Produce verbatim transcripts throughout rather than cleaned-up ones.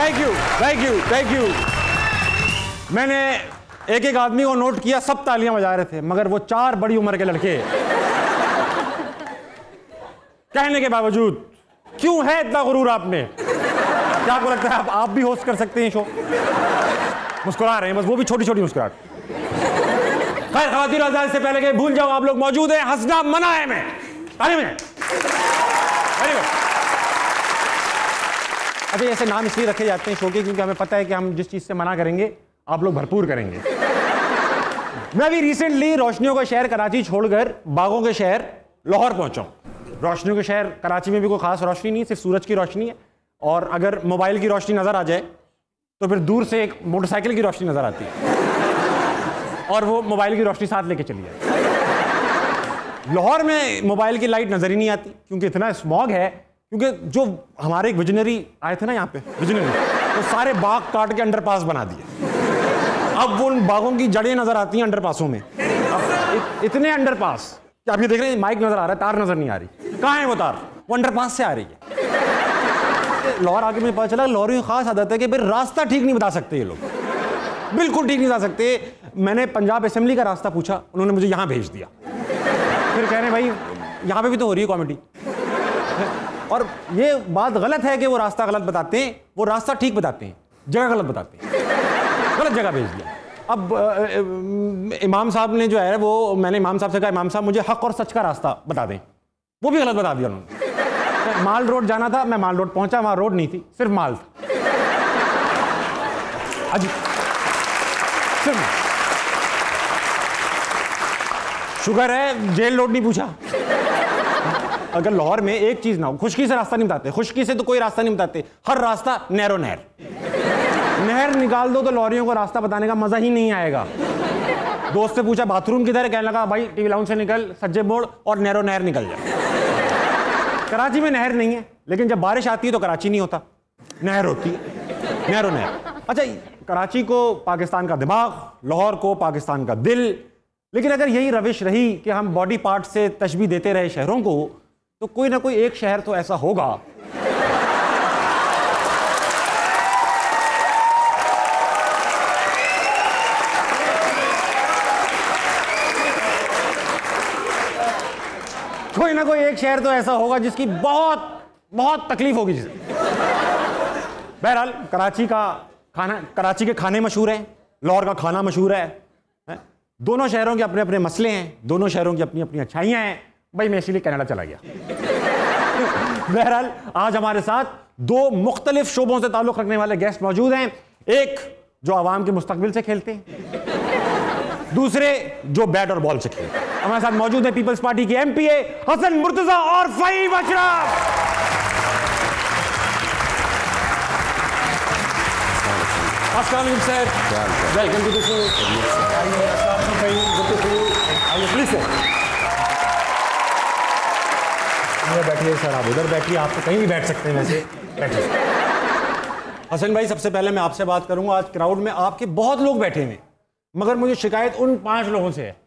Thank you thank you thank you. मैंने एक एक आदमी को नोट किया, सब तालियां बजा रहे थे, मगर वो चार बड़ी उम्र के लड़के कहने के बावजूद, क्यों है इतना गुरूर आप में? क्या आपको लगता है आप, आप भी होस्ट कर सकते हैं शो? मुस्कुरा रहे हैं बस, वो भी छोटी छोटी मुस्कुराहट। खैर ख़वातीन और हज़रात, से पहले कि भूल जाओ आप लोग मौजूद हैं, हंसना मना है में ताली में। Very good. अच्छा, ऐसे नाम इसलिए रखे जाते हैं शो के क्योंकि हमें पता है कि हम जिस चीज़ से मना करेंगे आप लोग भरपूर करेंगे। मैं भी रिसेंटली रोशनियों का शहर कराची छोड़कर बागों के शहर लाहौर पहुंचा हूं। रोशनियों के शहर कराची में भी कोई खास रोशनी नहीं, सिर्फ सूरज की रोशनी है, और अगर मोबाइल की रोशनी नजर आ जाए तो फिर दूर से एक मोटरसाइकिल की रोशनी नजर आती है और वो मोबाइल की रोशनी साथ लेके चली जाए। लाहौर में मोबाइल की लाइट नजर ही नहीं आती क्योंकि इतना स्मॉग है, क्योंकि जो हमारे एक विजनरी आए थे ना यहाँ पे, विजनरी, तो सारे बाग काट के अंडरपास बना दिए। अब वो उन बागों की जड़ें नजर आती हैं अंडरपासों में। अब इत, इतने अंडरपास कि आप ये देख रहे हैं, माइक नजर आ रहा है, तार नजर नहीं आ रही। कहाँ है वो तार? वो अंडरपास से आ रही है। लाहौर आके मुझे पता चला लाहौरियों की खास आदत है कि फिर रास्ता ठीक नहीं बता सकते ये लोग, बिल्कुल ठीक नहीं बता सकते। मैंने पंजाब असेंबली का रास्ता पूछा, उन्होंने मुझे यहाँ भेज दिया। फिर कह रहे हैं भाई यहाँ पे भी तो हो रही है कॉमेडी। और ये बात गलत है कि वो रास्ता गलत बताते हैं, वो रास्ता ठीक बताते हैं, जगह गलत बताते हैं, गलत जगह भेज दिया। अब इमाम साहब ने जो है वो, मैंने इमाम साहब से कहा इमाम साहब मुझे हक और सच का रास्ता बता दें, वो भी गलत बता दिया उन्होंने। माल रोड जाना था, मैं माल रोड पहुंचा, वहां रोड नहीं थी, सिर्फ माल था। अजी सिर्फ शुगर है जेल रोड नहीं पूछा। अगर लाहौर में एक चीज ना हो, खुशकी से रास्ता नहीं बताते, खुशकी से तो कोई रास्ता नहीं बताते, हर रास्ता नहरो नहर। नहर निकाल दो तो लाहौरियों को रास्ता बताने का मजा ही नहीं आएगा। दोस्त से पूछा बाथरूम किधर है, कहने लगा भाई टीवी लाउंज से निकल, सज्जे मोड़ और नहरो नहर निकल जाए। कराची में नहर नहीं है, लेकिन जब बारिश आती है तो कराची नहीं होता, नहर होती है, नहरो नहर। अच्छा, कराची को पाकिस्तान का दिमाग, लाहौर को पाकिस्तान का दिल। लेकिन अगर यही रविश रही कि हम बॉडी पार्ट से तशबीह देते रहे शहरों को, तो कोई ना कोई एक शहर तो ऐसा होगा कोई ना कोई एक शहर तो ऐसा होगा जिसकी बहुत बहुत तकलीफ होगी जिसे। बहरहाल कराची का खाना, कराची के खाने मशहूर हैं, लाहौर का खाना मशहूर है, है? दोनों शहरों के अपने अपने मसले हैं, दोनों शहरों की अपनी अपनी अच्छाइयाँ हैं। भाई मैं इसीलिए कनाडा चला गया। बहरहाल आज हमारे साथ दो मुख्तलिफ शोबों से ताल्लुक़ रखने वाले गेस्ट मौजूद हैं। एक जो आवाम के मुस्तकबिल से खेलते हैं, दूसरे जो बैट और बॉल से खेलते हैं। हमारे साथ मौजूद है पीपल्स पार्टी के एमपीए हसन मुर्तजा और फहीम अशरफ। अस्सलाम वालेकुम sir, welcome to the show. Please sir बैठिए। सर आप उधर बैठिए, आप तो कहीं भी बैठ सकते हैं वैसे, बैठिए। हसन भाई, सबसे पहले मैं आपसे बात करूंगा, आज क्राउड में आपके बहुत लोग बैठे हैं, मगर मुझे शिकायत उन पांच लोगों से है,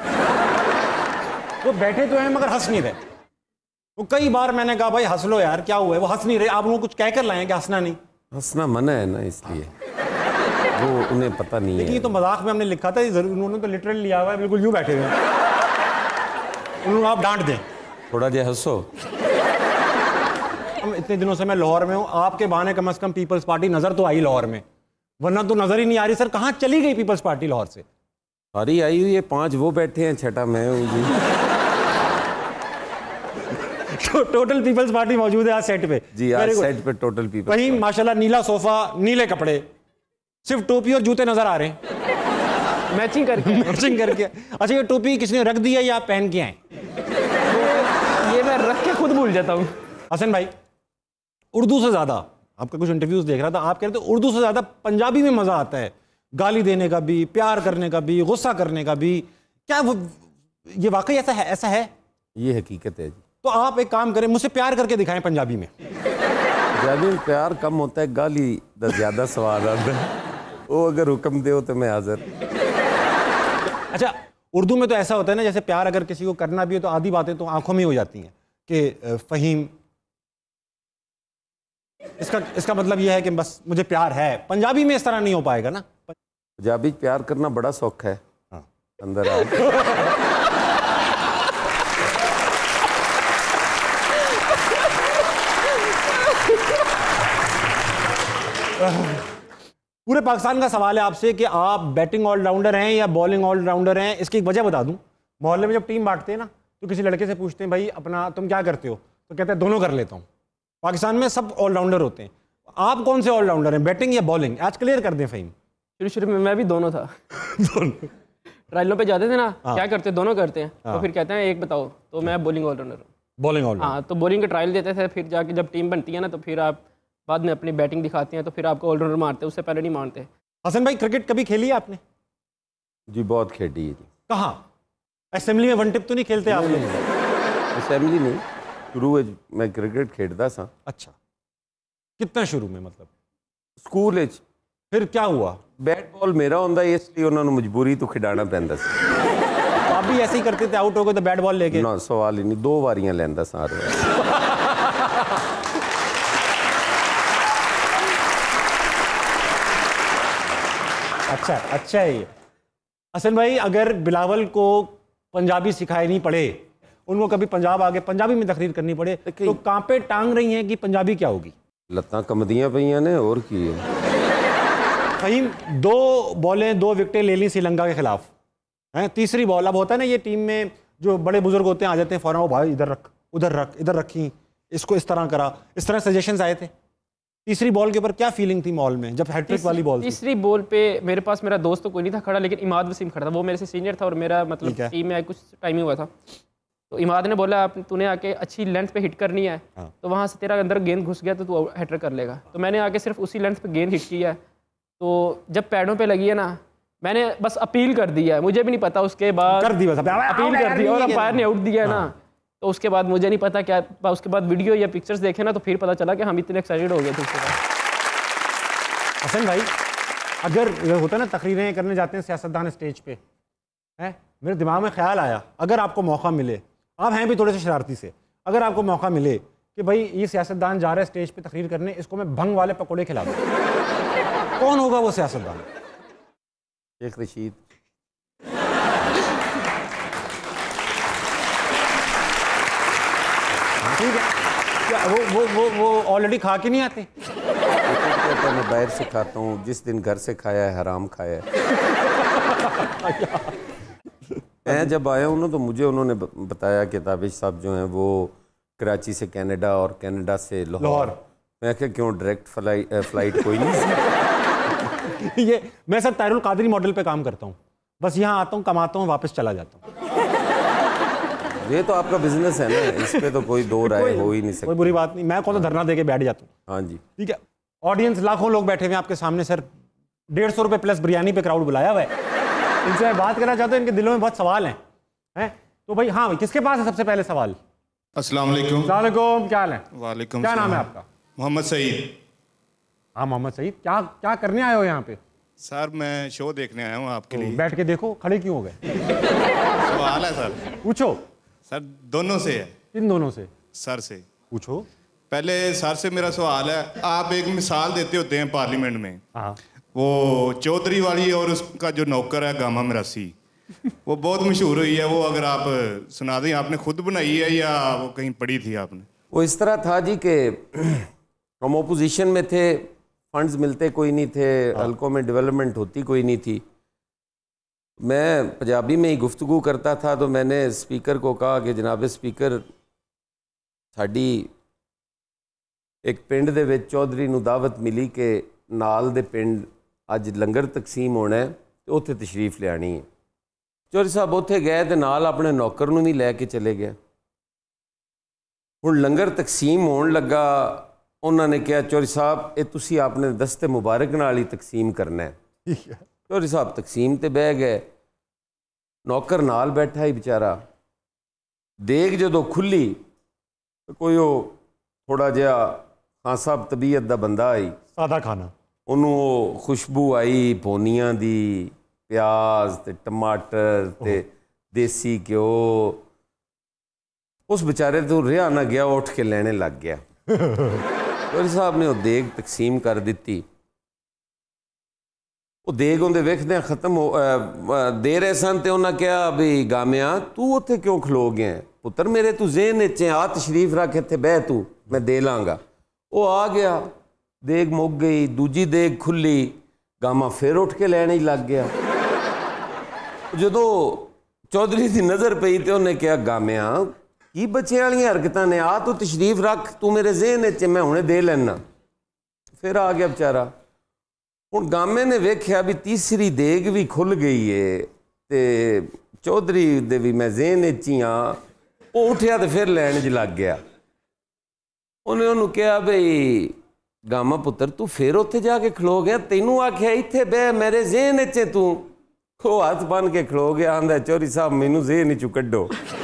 वो बैठे तो हैं मगर हंस नहीं रहे। वो कई बार मैंने कहा भाई हंस लो यार, क्या हुआ है, वो हंस नहीं रहे। आप उनको कुछ कहकर लाए हैं कि हंसना नहीं? हंसना मना है ना, इसलिए वो उन्हें पता नहीं है। ये तो मजाक में हमने लिखा था, उन्होंने तो लिटरली लिया हुआ है, बिल्कुल यूं बैठे हुए हैं। उन्होंने आप डांट दें थोड़ा जो हंसो। हम इतने दिनों से मैं लाहौर में हूँ, आपके बहाने कम से कम पीपल्स पार्टी नजर तो आई लाहौर में, वरना तो नजर ही नहीं आ रही। सर कहाँ चली गई पीपल्स पार्टी लाहौर से? अरे आई हुई है, पांच वो बैठे हैं, छठा मैं हूँ जी। तो टोटल पीपल्स पार्टी मौजूद है आज सेट पे जी, आज सेट पे टोटल पीपल्स। वहीं माशाल्लाह नीला सोफा, नीले कपड़े, सिर्फ टोपी और जूते नजर आ रहे हैं, मैचिंग करके मैचिंग करके। अच्छा, ये टोपी किसने रख दी है या आप पहन के आए? ये मैं रख के खुद भूल जाता हूँ। हसन भाई, उर्दू से ज्यादा, आपका कुछ इंटरव्यूज देख रहा था, आप कह रहे थे उर्दू से ज्यादा पंजाबी में मजा आता है, गाली देने का भी, प्यार करने का भी, गुस्सा करने का भी। क्या वो ये वाकई ऐसा है? ऐसा है, ये हकीकत है जी। तो आप एक काम करें, मुझसे प्यार करके दिखाएं पंजाबी में। पंजाबी में प्यार कम होता है, गाली दा ज्यादा स्वाद आता है। वो अगर हुक्म दे तो मैं हाजिर। अच्छा, उर्दू में तो ऐसा होता है ना, जैसे प्यार अगर किसी को करना भी हो तो आधी बातें तो आंखों में हो जाती हैं कि फहीम इसका इसका मतलब यह है कि बस मुझे प्यार है। पंजाबी में इस तरह नहीं हो पाएगा ना। पंजाबी प्यार करना बड़ा सौखा है। हाँ। अंदर आ पूरे पाकिस्तान का सवाल है आपसे कि आप बैटिंग ऑलराउंडर हैं या बॉलिंग ऑलराउंडर हैं। इसकी एक वजह बता दूं, मोहल्ले में जब टीम बांटते हैं ना तो किसी लड़के से पूछते हैं भाई अपना तुम क्या करते हो, तो कहते हैं दोनों कर लेता हूं। पाकिस्तान में सब ऑलराउंडर होते हैं। आप कौन से ऑलराउंडर हैं, बैटिंग या बॉलिंग? आज क्लियर कर दें फ़हीम। शुरू शुरू में मैं भी दोनों था। दोनों ट्रायलों पे जाते थे ना, हाँ। क्या करते दोनों करते हैं, हाँ। तो फिर कहते हैं एक बताओ, तो मैं बॉलिंग ऑलराउंडर हूँ। Bowling allrounder. हाँ, तो बॉलिंग के ट्रायल देते थे, फिर जाके जब टीम बनती है ना तो फिर आप बाद में अपनी बैटिंग दिखाते हैं, तो फिर आपको ऑलराउंडर मारते हैं, उससे पहले नहीं मानते। हसन भाई क्रिकेट कभी खेली है आपने? जी बहुत खेडी है जी। कहाँ? असेंबली में वन टिप तो नहीं खेलते आप लोग? असेंबली नहीं, शुरू में मैं क्रिकेट खेडता सा। अच्छा, कितना शुरू में मतलब? स्कूल विच। फिर क्या हुआ? बैट बॉल मेरा होंदा इसलिए उन्होंने मजबूरी तो खिडाना पैंदा सी। तो आप भी ऐसे ही करते थे, आउट हो गए तो बैट बॉल लेके? ना सवाल ही नहीं, दो वारियां लैंदा सारे। अच्छा अच्छा है ये। हसन भाई अगर बिलावल को पंजाबी सिखाई नहीं पड़े, उनको कभी पंजाब आगे पंजाबी में तकरीर करनी पड़े, तो कांपे टांग रही हैं कि पंजाबी क्या होगी? लत्तां कमदियां पईयां ने, और की है। फहीम, दो बॉलें दो विकेटें ले ली श्रीलंका के खिलाफ हैं। तीसरी बॉल, अब होता है ना ये टीम में जो बड़े बुजुर्ग होते हैं आ जाते हैं फौरन, वो भाई इधर रख, उधर रख, इधर रखी, इसको इस तरह करा, इस तरह सजेशंस आए थे। तीसरी बॉल के ऊपर क्या फीलिंग थी मॉल में जब हैट्रिक वाली बॉल थी? तीसरी बॉल पे मेरे पास मेरा दोस्त तो कोई नहीं था खड़ा, लेकिन इमाद वसीम खड़ा था। वो मेरे से सीनियर था और मेरा मतलब टीम में कुछ टाइम ही हुआ था। तो इमाद ने बोला आप तूने आके अच्छी लेंथ पे हिट करनी है, हाँ। तो वहाँ से तेरा अंदर गेंद घुस गया तो तू हैट्रिक कर लेगा। तो मैंने आके सिर्फ उसी लेंथ पे गेंद हिट किया है। तो जब पैडों पे लगी है ना, मैंने बस अपील कर दिया है, मुझे भी नहीं पता उसके बाद कर दी बस, अपील कर दी और अंपायर ने आउट दिया है ना। हाँ। तो उसके बाद मुझे नहीं पता क्या, उसके बाद वीडियो या पिक्चर्स देखे ना तो फिर पता चला कि हम इतने एक्साइटेड हो गए थे उसके बाद। हसन भाई, अगर ये होता है ना तकरीरें करने जाते हैं सियासतदान स्टेज पे, है मेरे दिमाग में ख्याल आया अगर आपको मौका मिले, आप हैं भी थोड़े से शरारती से, अगर आपको मौका मिले कि भाई ये सियासतदान जा रहा है स्टेज पे तकरीर करने, इसको मैं भंग वाले पकौड़े खिला दूँ, कौन होगा वो सियासतदान? शेख रशीद। ठीक है, क्या वो वो वो वो ऑलरेडी खा के नहीं आते? कहता मैं बाहर से खाता हूँ, जिस दिन घर से खाया है हराम खाया है। मैं जब आया हूँ ना तो मुझे उन्होंने बताया कि ताबिश साहब जो हैं वो कराची से कनाडा और कनाडा से लाहौर। मैं क्या क्यों डायरेक्ट फ्लाइट फ्लाइट कोई नहीं। ये मैं सर तारुल कादरी मॉडल पे काम करता हूँ, बस यहाँ आता हूँ, कमाता हूँ, वापस चला जाता हूँ। ये तो आपका बिजनेस है ना, इस पे तो कोई दो राय हो ही नहीं सकती। कोई बुरी बात नहीं, मैं कौन सा धरना दे के बैठ जाता हूँ। हाँ जी ठीक है। ऑडियंस लाखों लोग बैठे हुए हैं आपके सामने सर, डेढ़ सौ रुपये प्लस बिरयानी पे क्राउड बुलाया हुआ है। इनसे मैं बात करना चाहता हूँ, इनके दिलों में बहुत सवाल हैं हैं तो भाई हाँ, किसके पास है सबसे पहले सवाल? अस्सलाम वालेकुम। अस्सलाम वालेकुम, क्या हाल है? वालेकुम। क्या नाम है आपका? मोहम्मद सईद। हाँ मोहम्मद सईद, क्या क्या करने आए हो यहाँ पे? सर मैं शो देखने आया हूँ आपके लिए। बैठ के देखो, खड़े क्यों हो गए? सवाल है सर। पूछो। सर दोनों से है। किन दोनों से? सर से। पूछो। पहले सर से मेरा सवाल है, आप एक मिसाल देते होते हैं पार्लियामेंट में, हाँ। वो चौधरी वाली और उसका जो नौकर है गामा मिरासी, वो बहुत मशहूर हुई है, वो अगर आप सुना दें, आपने खुद बनाई है या वो कहीं पढ़ी थी आपने? वो इस तरह था जी कि हम ओपोजिशन में थे, फंड्स मिलते कोई नहीं थे, हल्कों में डेवलपमेंट होती कोई नहीं थी। मैं पंजाबी में ही गुफ्तगू करता था तो मैंने स्पीकर को कहा कि जनाब स्पीकर, साड़ी एक पिंड दे विच चौधरी नूं दावत मिली कि नाल दे पिंड अज लंगर तकसीम होना है तो उत्थे तशरीफ लियानी है। चौधरी साहब उत्थे गए तो नाल अपने नौकर नूं भी लैके चले गए। हुण लंगर तकसीम होण लगा, उन्होंने कहा चौधरी साहब ये तुसी आपने दस्ते मुबारक नाल ही तकसीम करना है। चौधरी साहब तकसीम ते बह गए, नौकर नाल बैठा ही बेचारा। देग जदों खुली तो कोई वो थोड़ा जिहा खां साहब तबीयत दा बंदा आई, सादा खाना, उन्होंने खुशबू आई पोनियां दी, प्याज ते टमाटर ते देसी घ्यो। उस बेचारे तो रिहा ना गया, उठ के लेने लग गया। चौधरी साहब ने वो देग तकसीम कर दी। वो देग उन्हें वेखदे खत्म हो दे रहे सन तो उन्हें कहा भी गामिया तू उत्थे क्यों खलो गया पुत्र मेरे तू जेहन च आ तशरीफ रख इत्थे बह तू मैं दे लाँगा। वो आ गया देग मुक गई, दूजी देग खुली, गामा फिर उठ के लैन ही लग गया। जो चौधरी की नज़र पई तो उन्हें कहा गामिया की बच्चे वाली हरकत ने, आ तू तशरीफ रख तू मेरे जेहन च मैं हुणे दे लेना। फिर आ गया बेचारा। हुण गामे ने वेख्या भी तीसरी देग भी खुल गई है तो चौधरी दे भी मैं जेहन च ही हाँ। वो उठया तो फिर लैन च लग गया। उन्हें उन्होंने कहा बई गामा पुत्र तू फिर उत्थे जाके खलो गया, तेनू आख्या इत्थे बह मेरे जेहन च तू। वो हाथ बन के खलो गया, आंदा चौधरी साहब मैनू जेहन चू कड्डो।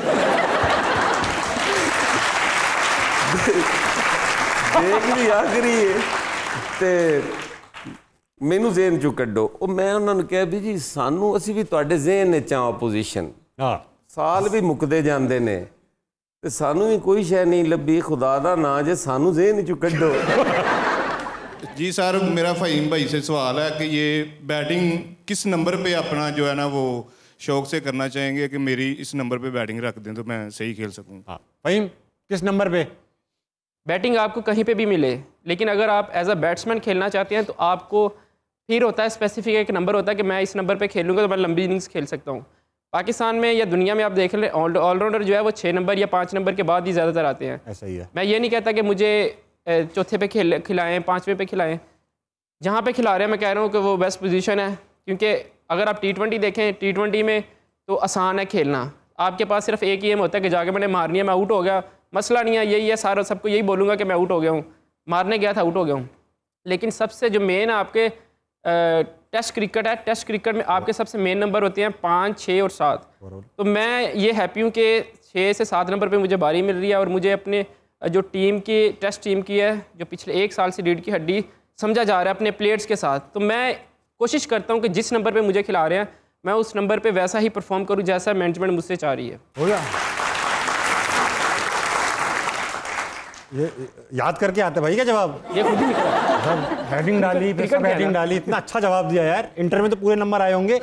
देख भी आखिरी है ते मैनू जेहन चू कड्डो। वो मैं उन्होंने कहा भी जी सानू असी भी तुहाडे जेहन च हाँ ओपोजिशन, हाँ साल भी मुकते जाते ने ते सानू भी कोई शय नहीं लभी, खुदा दा ना जे सानू जेहन चू कड्डो। जी सर मेरा फ़हीम भाई से सवाल है कि ये बैटिंग किस नंबर पे अपना जो है ना वो शौक से करना चाहेंगे कि मेरी इस नंबर पे बैटिंग रख दें तो मैं सही खेल सकूं। हाँ फ़हीम किस नंबर पे? बैटिंग आपको कहीं पे भी मिले, लेकिन अगर आप एज अ बैट्समैन खेलना चाहते हैं तो आपको फिर होता है स्पेसिफिक एक नंबर होता है कि मैं इस नंबर पे खेलूँगा तो मैं लंबी इनिंग्स खेल सकता हूँ। पाकिस्तान में या दुनिया में आप देख लें ऑलराउंडर जो है वो छः नंबर या पाँच नंबर के बाद ही ज़्यादातर आते हैं। ऐसा ही है। मैं ये नहीं कहता कि मुझे चौथे पे खेल खिलाएँ पाँचवें पे खिलाएँ, जहाँ पे खिला रहे हैं मैं कह रहा हूँ कि वो बेस्ट पोजीशन है। क्योंकि अगर आप टी ट्वेंटी देखें, टी ट्वेंटी में तो आसान है खेलना, आपके पास सिर्फ एक ही एम होता है कि जाके मैंने मारनी है, मैं आउट हो गया, मसला नहीं है, यही है सारा, सबको यही बोलूँगा कि मैं आउट हो गया हूँ, मारने गया था आउट हो गया हूँ। लेकिन सबसे जो मेन आपके टेस्ट क्रिकेट है, टेस्ट क्रिकेट में आपके सबसे मेन नंबर होते हैं पाँच, छः और सात। तो मैं ये हैप्पी हूँ कि छः से सात नंबर पे मुझे बारी मिल रही है और मुझे अपने जो टीम की टेस्ट टीम की है जो पिछले एक साल से रीढ़ की हड्डी समझा जा रहा है अपने प्लेयर्स के साथ, तो मैं कोशिश करता हूँ कि जिस नंबर पे मुझे खिला रहे हैं मैं उस नंबर पे वैसा ही परफॉर्म करूँ जैसा मैनेजमेंट मुझसे चाह रही है। हो गया। ये याद करके आते भाई क्या जवाब? ये खुद ही निकला। हेडिंग डाली फिर सब हेडिंग डाली, इतना अच्छा जवाब दिया यार। इंटर में तो पूरे नंबर आए होंगे।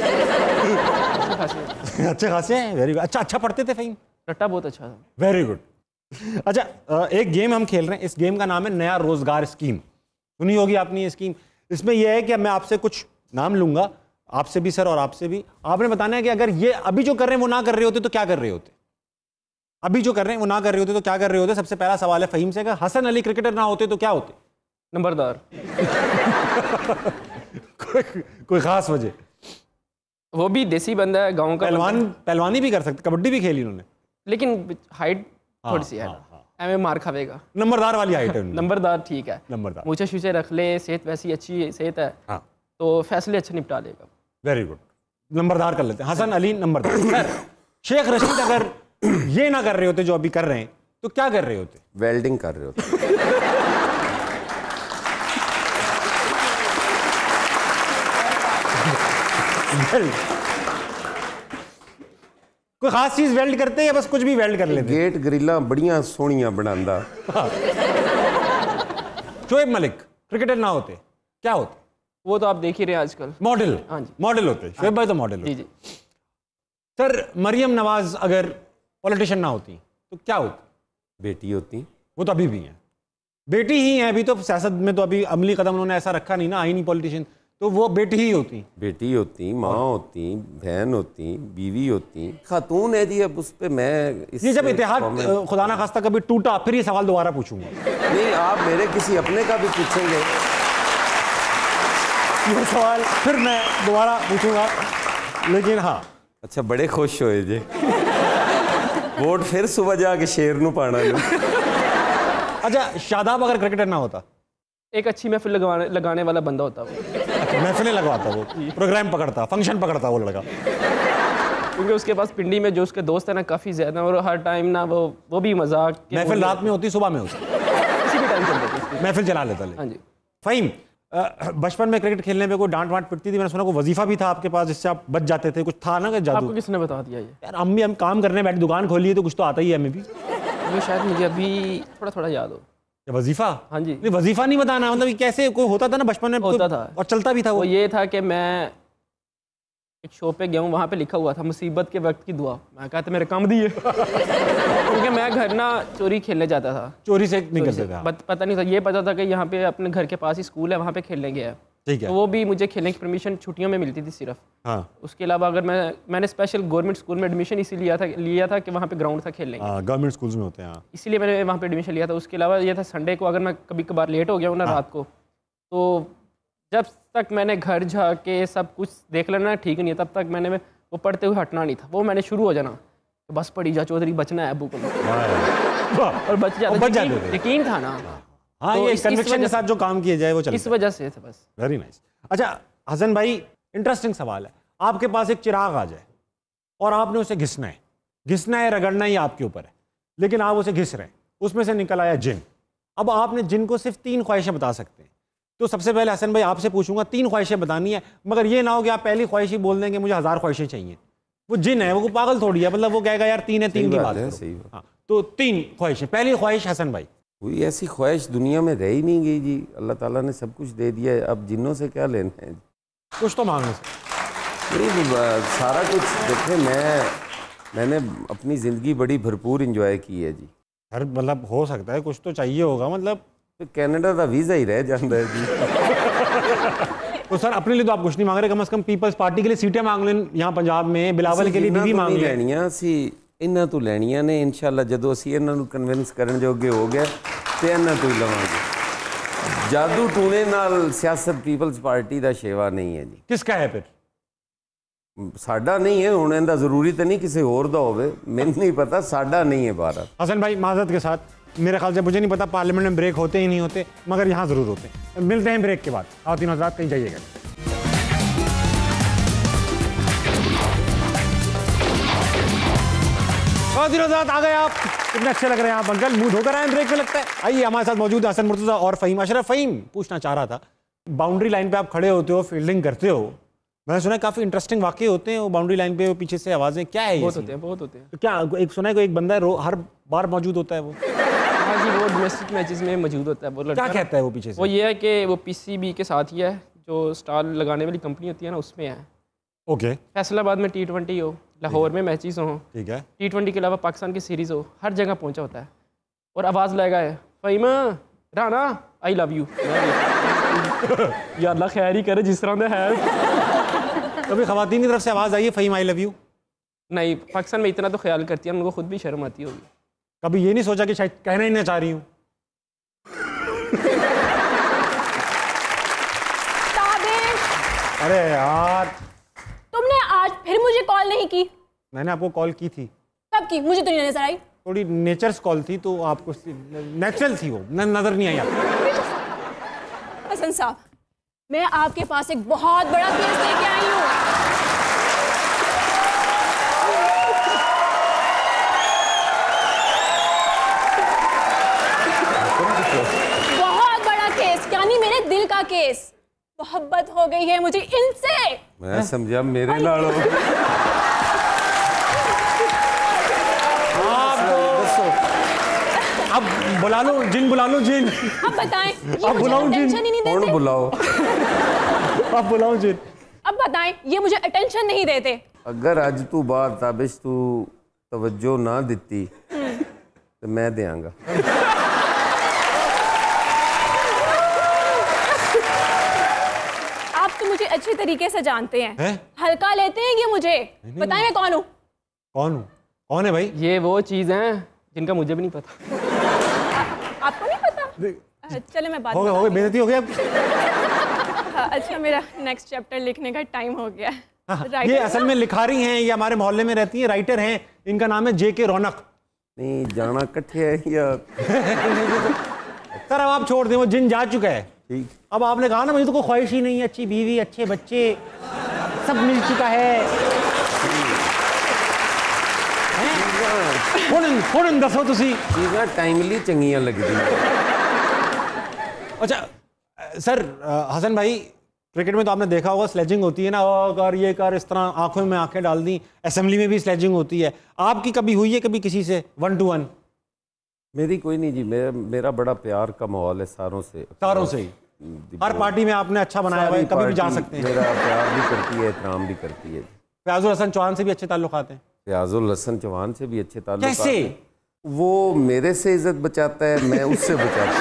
अच्छे खासे हैं, वेरी गुड। अच्छा अच्छा पढ़ते थे फ़हीम? रट्टा बहुत अच्छा था। Very good. अच्छा एक गेम हम खेल रहे हैं, इस गेम का नाम है नया रोजगार स्कीम। सुनी होगी आपने ये स्कीम। इसमें यह है कि मैं आपसे कुछ नाम लूंगा, आपसे भी सर और आपसे भी, आपने बताना है कि अगर ये अभी जो कर रहे हैं वो ना कर रहे होते तो क्या कर रहे होते। अभी जो कर रहे हैं वो ना कर रहे होते तो क्या कर रहे होते। सबसे पहला सवाल है फ़हीम से, अगर हसन अली क्रिकेटर ना होते तो क्या होते? नंबरदार। कोई, कोई खास वजह? वो भी देसी बंदा है, गांव का पहलवान, पहलवानी भी कर सकते, कबड्डी भी खेली उन्होंने, लेकिन हाइट हाँ, थोड़ी सी है, हाँ, हाँ। एम मार खावेगा। नंबरदार वाली हाइट है। नंबरदार ठीक है, नंबरदार। मूछे शूछे रख ले, सेहत वैसी अच्छी सेहत है, हाँ। तो फैसले अच्छे निपटा लेगा। वेरी गुड, नंबरदार कर लेते हैं। हसन अली नंबरदार। सर शेख रशीद अगर ये ना कर रहे होते जो अभी कर रहे हैं तो क्या कर रहे होते? वेल्डिंग कर रहे होते। कोई खास चीज वेल्ड करते हैं या बस कुछ भी वेल्ड कर लेते? गेट ग्रिल्ला बड़ियां सोहणियां बनांदा। शोएब मलिक क्रिकेटर ना होते क्या होते? वो तो आप देख ही रहे हैं आजकल, मॉडल। हाँ जी, मॉडल होते। शोएब भाई तो मॉडल होते। जी जी। सर मरियम नवाज अगर पॉलिटिशियन ना होती तो क्या होती? बेटी होती। वो तो अभी भी हैं, बेटी ही हैं। अभी तो सियासत में तो अभी अमली कदम उन्होंने ऐसा रखा नहीं ना, आई नहीं पॉलिटिशियन, तो वो बेटी ही होती। बेटी होती, माँ होती, बहन होती, बीवी होती, खातून है जी। अब उस पर मैं ये जब इतिहाद खुदा ना खास्ता कभी टूटा फिर ये सवाल दोबारा पूछूंगा। नहीं, आप मेरे किसी अपने का भी पूछेंगे ये सवाल फिर मैं दोबारा पूछूंगा, लेकिन हाँ। अच्छा, बड़े खुश होए जे वोट फिर सुबह जाके शेर नू पाना। अच्छा, शादाब अगर क्रिकेटर ना होता? एक अच्छी महफिल लगवाने लगाने वाला बंदा होता वो। महफिलें लगवाता वो, प्रोग्राम पकड़ता, फंक्शन पकड़ता वो लड़का, क्योंकि उसके पास पिंडी में जो उसके दोस्त है ना काफ़ी ज़्यादा, और हर टाइम ना वो वो भी मजाक। महफिल रात में होती, सुबह में होती, किसी भी टाइम चल जाती, महफिल चला लेता। हाँ जी। फ़हीम, बचपन में क्रिकेट खेलने में कोई डांट वांट पिटती थी? मैंने सुना कोई वजीफा भी था आपके पास जिससे आप बच जाते थे, कुछ था ना कि जादू? आपको किसने बता दिया ये? यार हम भी हम काम करने बैठे, दुकान खोली है तो कुछ तो आता ही है हमें भी। ये शायद मुझे अभी थोड़ा थोड़ा याद हो। क्या वजीफा? हाँ जी। नहीं वजीफा नहीं बताना, मतलब कैसे कोई होता था ना बचपन में होता था और चलता भी था वो, वो ये था कि मैं एक शो पे गया हूँ, वहाँ पे लिखा हुआ था मुसीबत के वक्त की दुआ। मैं कहा था मेरे काम दी है क्योंकि मैं घर ना चोरी खेलने जाता था, चोरी से निकलते थे। पत, पता नहीं था, ये पता था कि यहाँ पे अपने घर के पास ही स्कूल है, वहाँ पे खेलने गया। ठीक है। तो वो भी मुझे खेलने की परमिशन छुट्टियों में मिलती थी सिर्फ। हाँ। उसके अलावा अगर मैं मैंने स्पेशल गवर्नमेंट स्कूल में एडमिशन इसीलिए लिया था लिया था कि वहाँ पे ग्राउंड था खेलने का। गवर्नमेंट स्कूल्स में होते हैं। हाँ। इसीलिए मैंने वहाँ पे एडमिशन लिया था। उसके अलावा ये था संडे को अगर मैं कभी कभार लेट हो गया हूँ ना रात को, तो जब तक मैंने घर जाके सब कुछ देख लेना ठीक नहीं है, तब तक मैंने वो पढ़ते हुए हटना नहीं था। वो मैंने शुरू हो जाना तो बस पढ़ी जा चौधरी, बचना है अबू को, और बच जाता, यकीन था ना। हाँ, ये कन्विक्शन के साथ जो काम किया जाए वो चलता है। इस वजह से था बस। Very nice. अच्छा हसन भाई, इंटरेस्टिंग सवाल है। आपके पास एक चिराग आ जाए और आपने उसे घिसना है, घिसना है रगड़ना ही आपके ऊपर है, लेकिन आप उसे घिस रहे हैं, उसमें से निकल आया जिन। अब आपने जिन को सिर्फ तीन ख्वाहिशें बता सकते हैं। तो सबसे पहले हसन भाई आपसे पूछूंगा, तीन ख्वाहिशें बतानी है, मगर ये ना हो कि आप पहली ख्वाहिश ही बोल देंगे मुझे हजार ख्वाहिशें चाहिए। वो जिन है, वो पागल थोड़ी है, मतलब वो कहेगा यार तीन है, तीन की बात है। सही बात। हाँ, तो तीन ख्वाहिशें। पहली ख्वाहिश हसन भाई। कोई ऐसी ख्वाहिश दुनिया में रह ही नहीं गई जी, अल्लाह ताला ने सब कुछ दे दिया है, अब जिन्नों से क्या लेना है। कुछ तो मांगने से नहीं, सारा कुछ देखे, मैं मैंने अपनी ज़िंदगी बड़ी भरपूर इंजॉय की है जी। हर मतलब हो सकता है कुछ तो चाहिए होगा, मतलब तो कनाडा का वीज़ा ही रह जाता है जी। तो सर अपने लिए तो आप कुछ नहीं मांग रहे, कम से कम पीपल्स पार्टी के लिए सीटें मांग लें यहाँ पंजाब में, बिलावल के लिए बीवी मांग लें। ਲੈਣੀਆਂ ਸੀ ਇਹਨਾਂ ਤੋਂ ਲੈਣੀਆਂ ਨੇ, इंशाल्लाह ਜਦੋਂ ਅਸੀਂ ਇਹਨਾਂ ਨੂੰ ਕਨਵਿੰਸ ਕਰਨ ਜੋਗੇ ਹੋ ਗਏ ਤੇ ਇਹਨਾਂ ਤੋਂ ਹੀ ਲਵਾਂਗੇ। ਜਾਦੂ ਟੂਣੇ ਨਾਲ ਸਿਆਸਤ ਪੀਪਲਸ ਪਾਰਟੀ ਦਾ ਸ਼ੇਵਾ ਨਹੀਂ ਹੈ ਜੀ। किसका है फिर? ਸਾਡਾ ਨਹੀਂ है, ਹੁਣ ਇਹਦਾ ਜ਼ਰੂਰੀ ਤਾਂ ਨਹੀਂ ਕਿਸੇ ਹੋਰ ਦਾ ਹੋਵੇ, ਮੈਨੂੰ नहीं पता, ਸਾਡਾ नहीं है भारत। हसन भाई माजरत के साथ, मेरे ख्याल से मुझे नहीं पता पार्लियामेंट में ब्रेक होते ही नहीं होते, मगर यहाँ ज़रूर होते हैं। मिलते हैं ब्रेक के बाद। खातिन हज़रात कहीं जाइएगा। खातिन हज़रात आ गए आप, कितने अच्छे लग रहे हैं आप अंकल, मुंह धोकर आए ब्रेक में लगता है। आइए, हमारे साथ मौजूद है हसन मुर्तज़ा और फ़हीम। अशरफ, फ़हीम पूछना चाह रहा था, बाउंड्री लाइन पे आप खड़े होते हो, फील्डिंग करते हो, मैंने सुना है काफ़ी इंटरेस्टिंग वाक़े होते हैं वो बाउंड्री लाइन पे, वो पीछे से आवाज़ें, क्या है ये? बहुत होते हैं, बहुत होते हैं। तो क्या एक सुना है कोई एक बंदा है हर बार मौजूद होता है वो? हाँ जी, वो डोमेस्टिक मैचेस में मौजूद होता है वो लड़का। क्या कहता है वो पीछे से? वो ये है कि वो पीसीबी के साथ ही है, जो स्टार लगाने वाली कंपनी होती है ना, उसमें है। ओके। फैसलाबाद में टी ट्वेंटी हो, लाहौर में मैचेस हो, ठीक है, टी ट्वेंटी के अलावा पाकिस्तान की सीरीज़ हो, हर जगह पहुंचा होता है और आवाज़ लगाएगा है, Faheem Rana I love you. या अल्लाह खैर ही करे जिस तरह है। कभी ख़वातीन की तरफ से आवाज़ आई है फ़हीम आई लव यू? नहीं, पाकिस्तान में इतना तो ख्याल करती है, उनको खुद भी शर्म आती होगी। कभी ये नहीं सोचा कि शायद कहना ही ना चाह रही हूँ? अरे यार, तुमने आज फिर मुझे कॉल नहीं की। मैंने आपको कॉल की थी। कब की? मुझे तो नहीं नजर आई। थोड़ी नेचर्स कॉल थी तो आपको नेचुरल थी, वो न, नजर नहीं आई आपको। हसन साहब, मैं आपके पास एक बहुत बड़ा केस लेके आई हूँ। बहुत बड़ा केस, यानी मेरे दिल का केस। मोहब्बत हो गई है मुझे इनसे। मैं समझा मेरे नाल हो। अब बुला लो जिन, बुला लो जिन। अब बताएं, ये अब बुलाओ मुझे जिन। अटेंशन ही नहीं देते। कौन बुलाओ? अब बुलाओ जिन। अब बताएं, ये मुझे अटेंशन नहीं देते। अगर अज तू बाद ताबिश तू तवज्जो ना दिती तो मैं देंगा। आप तो मुझे अच्छी तरीके से जानते हैं, है? हल्का लेते हैं ये मुझे। बताएं मैं कौन हूँ? कौन हूँ? कौन है भाई? ये वो चीज़ हैं जिनका मुझे भी नहीं पता। आ, आपको नहीं पता? चले मैं बात हो गया, हो गया, बेइज्जती हो गया। हाँ, अच्छा, मेरा नेक्स्ट चैप्टर लिखने का टाइम हो गया। हाँ, ये असल में लिखारी हैं, ये हमारे मोहल्ले में रहती हैं, राइटर हैं, इनका नाम है जे के रौनक। नहीं जाना कट्ठे है या सर अब आप छोड़ दें, वो जिन जा चुका है। ठीक। अब आपने कहा ना मुझे तो कोई ख्वाहिश ही नहीं है, अच्छी बीवी, अच्छे बच्चे, सब मिल चुका है। ਹੁਣ ਹੁਣ ਦੱਸੋ ਤੁਸੀਂ ਚੀਜ਼ਾਂ ਟਾਈਮਲੀ ਚੰਗੀਆਂ ਲੱਗਦੀਆਂ। अच्छा सर, हसन भाई, क्रिकेट में तो आपने देखा होगा स्लेजिंग होती है ना, और ये कर इस तरह आंखों में आंखें डाल दी, असेंबली में भी स्लेजिंग होती है। आपकी कभी हुई है कभी किसी से वन टू वन? मेरी कोई नहीं जी, मेरा मेरा बड़ा प्यार का माहौल है सारों से, सारों से ही। हर पार्टी में आपने अच्छा बनाया हुआ है, कभी भी जा सकते हैं। मेरा प्यार भी करती है, एहतराम भी करती है। फयाजुल हसन चौहान से भी अच्छे ताल्लुकात हैं? फयाजुल हसन चौहान से भी अच्छे ताल्लुकात कैसे? हैं। वो मेरे से इज्जत बचाता है, मैं उससे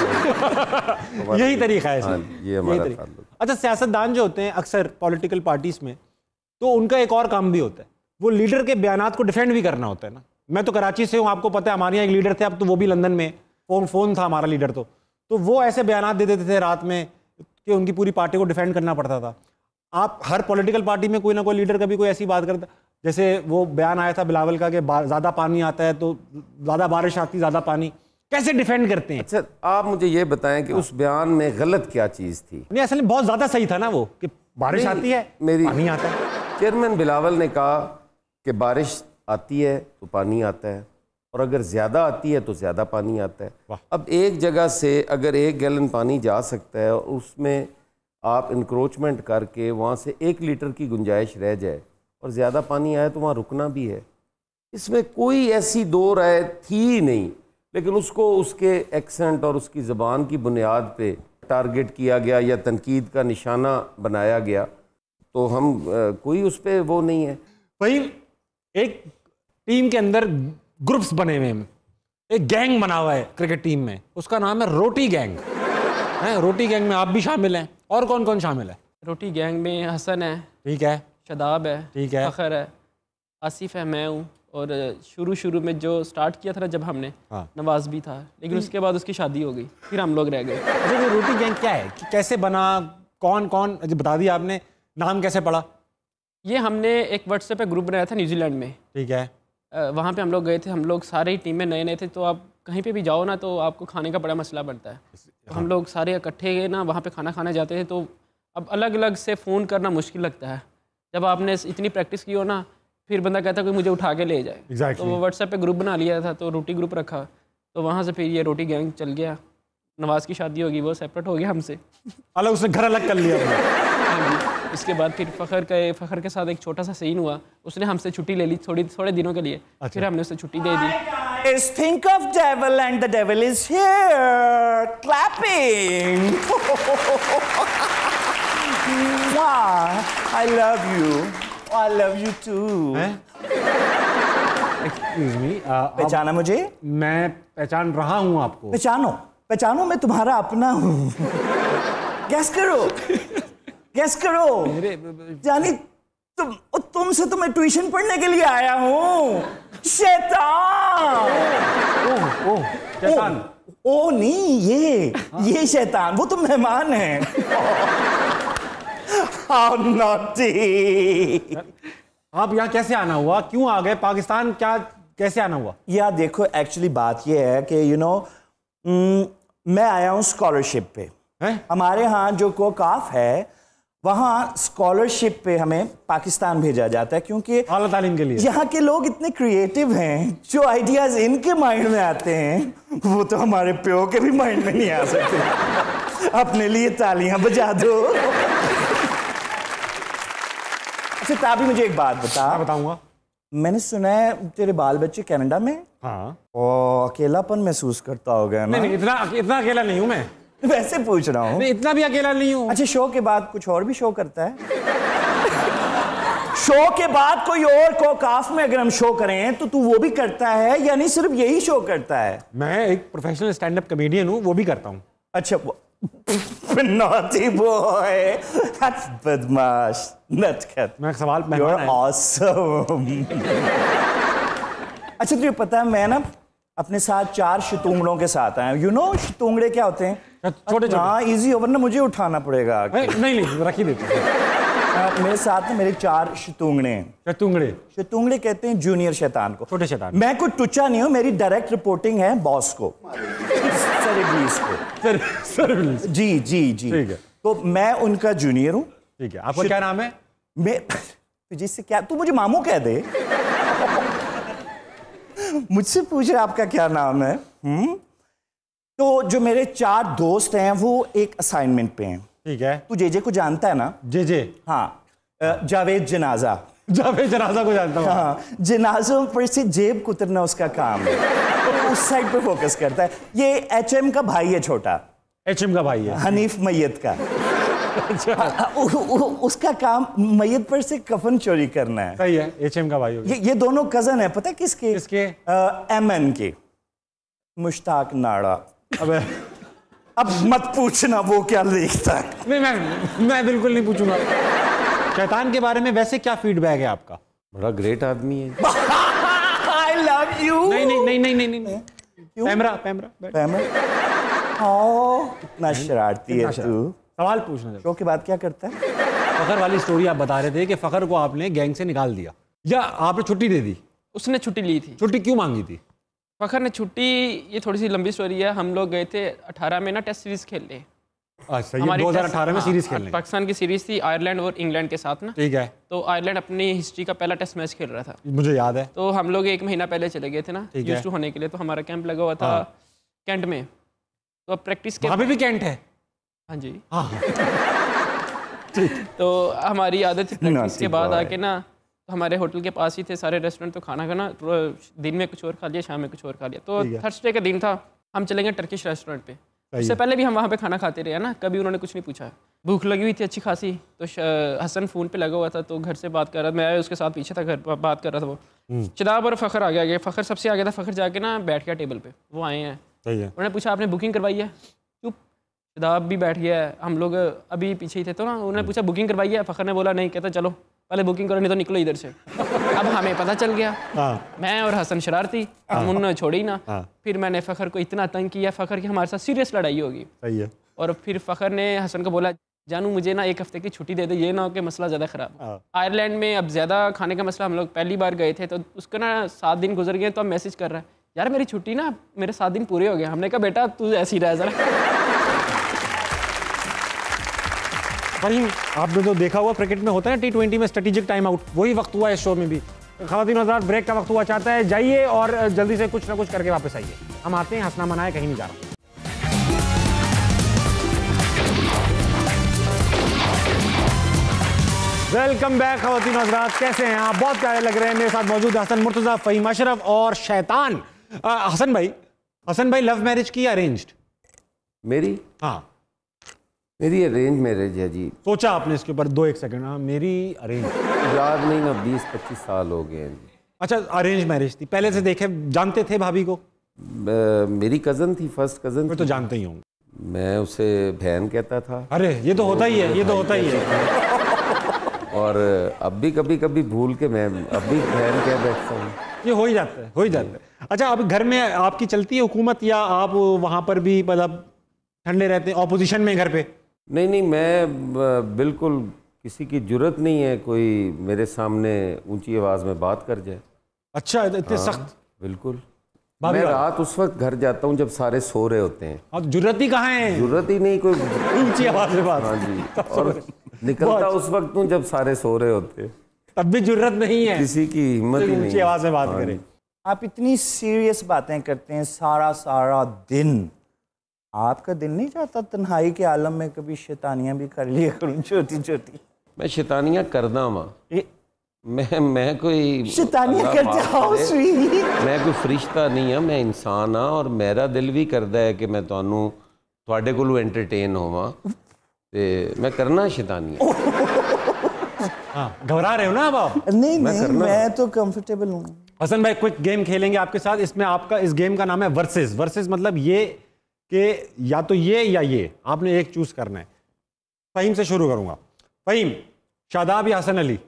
बचाता हूँ। यही तरीका है। हाँ, ये हमारा ताल्लुक। अच्छा, सियासतदान जो होते हैं अक्सर पॉलिटिकल पार्टीज में, तो उनका एक और काम भी होता है, वो लीडर के बयानात को डिफेंड भी करना होता है ना। मैं तो कराची से हूँ, आपको पता है, हमारे यहाँ एक लीडर थे, अब तो वो भी लंदन में, फोन फोन था हमारा लीडर, तो तो वो ऐसे बयानात दे देते थे रात में कि उनकी पूरी पार्टी को डिफेंड करना पड़ता था। आप हर पॉलिटिकल पार्टी में कोई ना कोई लीडर कभी कोई ऐसी बात करता, जैसे वो बयान आया था बिलावल का कि ज़्यादा पानी आता है तो ज़्यादा बारिश आती, ज़्यादा पानी, कैसे डिफेंड करते हैं? अच्छा, आप मुझे ये बताएं कि उस बयान में गलत क्या चीज़ थी? नहीं, असल में बहुत ज़्यादा सही था ना वो, कि बारिश आती है, मेरी पानी आता है। चेयरमैन बिलावल ने कहा कि बारिश आती है तो पानी आता है, और अगर ज़्यादा आती है तो ज़्यादा पानी आता है। अब एक जगह से अगर एक गैलन पानी जा सकता है और उसमें आप इंक्रोचमेंट करके वहाँ से एक लीटर की गुंजाइश रह जाए और ज़्यादा पानी आए तो वहाँ रुकना भी है, इसमें कोई ऐसी दो राय थी ही नहीं। लेकिन उसको उसके एक्सेंट और उसकी ज़बान की बुनियाद पे टारगेट किया गया या तनकीद का निशाना बनाया गया, तो हम आ, कोई उस पर वो नहीं है। भाई, एक टीम के अंदर ग्रुप्स बने हुए हैं, एक गैंग बना हुआ है क्रिकेट टीम में, उसका नाम है रोटी गैंग है। रोटी गैंग में आप भी शामिल हैं, और कौन कौन शामिल है? रोटी गैंग में हसन है, ठीक है, शदाब है, ठीक है, फखर है, आसिफ है, मैं हूँ, और शुरू शुरू में जो स्टार्ट किया था ना जब हमने, हाँ। नवाज भी था, लेकिन उसके बाद उसकी शादी हो गई, फिर हम लोग रह गए। अच्छा, ये रोटी गैंग क्या है, कि कैसे बना, कौन कौन, बता दिया आपने, नाम कैसे पड़ा? ये हमने एक व्हाट्सएप पे ग्रुप बनाया था न्यूजीलैंड में, ठीक है, वहाँ पे हम लोग गए थे, हम लोग सारे ही टीम में नए नए थे, तो आप कहीं पे भी जाओ ना तो आपको खाने का बड़ा मसला बनता है। तो हम लोग सारे इकट्ठे गए ना, वहाँ पे खाना खाने जाते थे, तो अब अलग अलग से फ़ोन करना मुश्किल लगता है। जब आपने इतनी प्रैक्टिस की हो ना, फिर बंदा कहता है कि मुझे उठा के ले जाए। exactly. तो वो व्हाट्सएप पे ग्रुप बना लिया था, तो रोटी ग्रुप रखा, तो वहाँ से फिर ये रोटी गैंग चल गया। नवाज की शादी होगी, वो सेपरेट हो गया हमसे, अलग, उसने घर अलग कर लिया। हाँ जी। इसके बाद फिर फ़खर के फ़खर के साथ एक छोटा सा सीन हुआ, उसने हमसे छुट्टी ले ली थोड़ी थोड़े दिनों के लिए। अच्छा। फिर हमने उसे छुट्टी दे दी। Is think of devil and the devil is here clapping. Wow, I love you. I love you too. Excuse me, पहचाना मुझे? मैं पहचान रहा हूँ आपको। पहचानो पहचानो, मैं तुम्हारा अपना हूँ। गैस करो, गैस करो। जानी तुम, तुमसे तो मैं ट्यूशन पढ़ने के लिए आया हूँ। शैतान। ओह ओह शैतान। ओ, ओ नहीं, ये हाँ। ये शैतान, वो तो मेहमान है। How naughty। आप यहाँ कैसे आना हुआ, क्यों आ गए पाकिस्तान, क्या कैसे आना हुआ? यार देखो, एक्चुअली बात ये है कि यू नो मैं आया हूँ स्कॉलरशिप पे। है? हमारे यहाँ जो कोकाफ है, वहाँ स्कॉलरशिप पे हमें पाकिस्तान भेजा जाता है, क्योंकि आला तालीम के लिए यहाँ के लोग इतने क्रिएटिव हैं, जो आइडियाज इनके माइंड में आते हैं वो तो हमारे प्यो के भी माइंड में नहीं आ सकते। अपने लिए तालियां बजा दो। अच्छा ताबी, मुझे एक बात बता। मैं बताऊंगा। मैंने सुना है तेरे बाल बच्चे कनाडा में। हाँ। ओ, अकेलापन महसूस करता होगा ना? नहीं नहीं, इतना इतना अकेला नहीं हूँ मैं। वैसे पूछ रहा हूँ। नहीं, इतना भी अकेला नहीं हूँ। अच्छा, शो के बाद कुछ और भी शो करता है? शो के बाद कोई और कोकाफ में अगर हम शो करें तो तू वो भी करता है या नहीं सिर्फ यही शो करता है? मैं एक प्रोफेशनल स्टैंड अप कॉमेडियन हूँ, वो भी करता हूँ। अच्छा, naughty boy, that's बदमाश, नटखट। मैं सवाल में You're awesome। अच्छा, तुझे पता है मैं ना अपने साथ चार शतूंगड़ों के साथ आया। यू नो शतूंगड़े क्या होते हैं? छोटे छोटे। हाँ, इजी ओवर ना, मुझे उठाना पड़ेगा। नहीं नहीं, रख ही देते हैं। मेरे साथ ना मेरे चार शतूंगड़े हैं। शतूंगड़े? शतूंगड़े कहते हैं जूनियर शैतान को। छोटे शैतान। मैं कोई टुच्चा नहीं हूँ, मेरी डायरेक्ट रिपोर्टिंग है बॉस को, सरब्रीज को। सर सरब्रीज। जी जी जी। ठीक है। तो मैं उनका जूनियर हूँ। ठीक है। आपका क्या नाम है? मैं तुझे से क्या, तू मुझे मामू कह दे। मुझसे पूछ रहे आपका क्या नाम है? हम्म तो जो मेरे चार दोस्त हैं वो एक असाइनमेंट पे हैं। ठीक है। तू जेजे को जानता है ना? जेजे? हाँ, जावेद जनाजा। जावेद जनाजा को जानता हूँ। हाँ, जनाजों पर से जेब कुतरना उसका काम है। तो उस साइड पे फोकस करता है। ये एच एम का भाई है छोटा, एच एम का भाई है, हनीफ मैयत का। उ, उ, उसका काम मैयत पर से कफन चोरी करना है। सही है, एच एम का भाई हो गया। ये ये दोनों कजन है, पता है किसके? किसके? एम एन के, मुश्ताक नाड़ा। अबे अब मत पूछना वो क्या लिखता है। नहीं, मैं मैं बिल्कुल नहीं पूछूंगा। शैतान के बारे में वैसे क्या फीडबैक है आपका? बड़ा ग्रेट आदमी है। I love you. नहीं नहीं नहीं नहीं नहीं नहीं पैमरा पैमरा पैमरा ओ इतना शरारती है तू। सवाल पूछना शो के बाद क्या करता है? फखर वाली स्टोरी आप बता रहे थे कि फखर को आपने गैंग से निकाल दिया या आपने छुट्टी दे दी? उसने छुट्टी ली थी। छुट्टी क्यों मांगी थी? फखर ने छुट्टी, ये थोड़ी सी लंबी स्टोरी है। हम लोग गए थे अठारह में ना टेस्ट सीरीज खेलने। अच्छा, ये दो हज़ार अठारह में सीरीज खेलने। पाकिस्तान की सीरीज थी आयरलैंड और इंग्लैंड के साथ ना। ठीक है। तो आयरलैंड अपनी हिस्ट्री का पहला टेस्ट मैच खेल रहा था, मुझे याद है। तो हम लोग एक महीना पहले चले गए थे ना यूज्ड टू होने के लिए। तो हमारा कैंप लगा हुआ था कैंट में। तो अब प्रैक्टिस के वहाँ पे भी कैंट है? हाँ जी। हाँ। तो हमारी आदत थी प्रैक्टिस के बाद आके ना, तो हमारे होटल के पास ही थे सारे रेस्टोरेंट। तो खाना खाना दिन में कुछ और खा लिया, शाम में कुछ और खा लिया। तो थर्सडे का दिन था, हम चलेंगे टर्किश रेस्टोरेंट पे। उससे पहले भी हम वहाँ पे खाना खाते रहे ना, कभी उन्होंने कुछ नहीं पूछा। भूख लगी हुई थी अच्छी खासी, तो हसन फ़ोन पे लगा हुआ था, तो घर से बात कर रहा था। मैं उसके साथ पीछे था, घर बात कर रहा था वो। चिदाब और फ़खर आ गया। फ़खर सबसे आ गया था। फ़खर जाके ना बैठ गया टेबल पे, वो आए हैं। उन्होंने पूछा आपने बुकिंग करवाई है? चुप। चिदाब भी बैठ गया है, हम लोग अभी पीछे ही थे। तो ना उन्होंने पूछा बुकिंग करवाई है? फ़खर ने बोला नहीं। कहता चलो पहले बुकिंग करो, नहीं तो निकलो इधर से। अब हमें पता चल गया। हाँ। मैं और हसन शरारती, हम उन्होंने छोड़ी ना। हाँ। फिर मैंने फ़खर को इतना तंग किया, फ़खर की हमारे साथ सीरियस लड़ाई होगी। सही है। और फिर फ़खर ने हसन को बोला जानू मुझे ना एक हफ्ते की छुट्टी दे दे, ये ना हो कि मसला ज़्यादा ख़राब। आयरलैंड में अब ज़्यादा खाने का मसला, हम लोग पहली बार गए थे, तो उसका ना सात दिन गुजर गए। तो अब मैसेज कर रहा है यार मेरी छुट्टी ना, मेरे सात दिन पूरे हो गए। हमने कहा बेटा तू ऐसी रह जरा। भाई आपने तो देखा हुआ क्रिकेट में होता है टी ट्वेंटी में स्ट्रेटेजिक टाइम आउट, वही वक्त हुआ इस शो में भी। ख़वातीन हज़रात ब्रेक का वक्त हुआ चाहता है, जाइए और जल्दी से कुछ ना कुछ करके वापस आइए। हम आते हैं, हंसना मनाए, कहीं नहीं जा रहा। वेलकम बैक ख़वातीन हज़रात, कैसे हैं आप? बहुत प्यारे लग रहे हैं। मेरे साथ मौजूद हसन मुर्तज़ा, फ़हीम अशरफ और शैतान। आ, हसन भाई हसन भाई लव मैरिज की अरेंज्ड? मेरी हाँ मेरी अरेंज मैरिज है जी। सोचा आपने इसके ऊपर? दो एक सेकंड। हाँ मेरी अरेंज। याद नहीं ना, बीस पच्चीस साल हो गए हैं जी। अच्छा अरेंज मैरिज थी, पहले से देखे जानते थे भाभी को? ब- मेरी कज़न थी, फर्स्ट कज़न मैं तो जानते ही हूँ। मैं उसे बहन कहता था। अरे ये तो होता ही है, ये तो होता ही है। और अब भी कभी कभी भूल के मैं अब भी बहन कह बैठता हूँ। ये हो ही जाता है, हो ही जाता है। अच्छा अब घर में आपकी चलती है हुकूमत, या आप वहाँ पर भी मतलब ठंडे रहते हैं, ऑपोजिशन में घर पे? नहीं नहीं, मैं ब- बिल्कुल किसी की जुर्रत नहीं है कोई मेरे सामने ऊंची आवाज़ में बात कर जाए। अच्छा इतने सख्त? बिल्कुल। भाभी मैं बात- रात उस वक्त घर जाता हूँ जब सारे सो रहे होते हैं। अब जुर्रत ही कहाँ है? जुर्रत ही नहीं कोई। ऊंची आवाज में बात। हाँ जी। और निकलता उस वक्त हूँ जब सारे सो रहे होते हैं। तब भी जुर्रत नहीं है किसी की हिम्मत ही नहीं। ऊंची आवाज में बात हाँ करे। आप इतनी सीरियस बातें करते हैं सारा सारा दिन, आपका दिन नहीं चाहता तन्हाई के आलम में कभी शैतानियां भी कर लिया करूं छोटी छोटी? मैं शैतानियाँ करदा माँ। मैं मैं कोई शैतानियां अल्लाह करते माफ़ हो करे, स्वीट? मैं कोई फरिश्ता नहीं हाँ, मैं इंसान हाँ। और मेरा दिल भी करता है कि मैं ਤੁਹਾਨੂੰ ਤੁਹਾਡੇ ਕੋਲੋਂ एंटरटेन होवां ते मैं करना शैतानियाँ। हाँ घबरा रहे हो ना अब आप? नहीं नहीं, मैं तो कंफर्टेबल हूँ। हसन भाई क्विक गेम खेलेंगे आपके साथ। इसमें आपका इस गेम का नाम है वर्सेस। वर्सेस मतलब ये कि या तो ये या ये, आपने एक चूज करना है। फ़हीम से शुरू करूंगा। फ़हीम, शादाब या हसन अली?